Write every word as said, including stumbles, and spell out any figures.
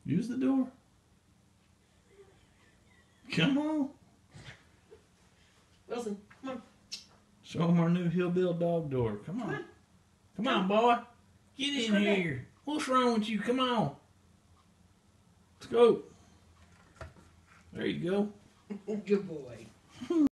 Use the door. Come on. Wilson, come on. Show them our new Hillbill dog door. Come on. Come on, boy. Get Let's in go here. What's wrong with you? Come on. Let's go. There you go. Good boy.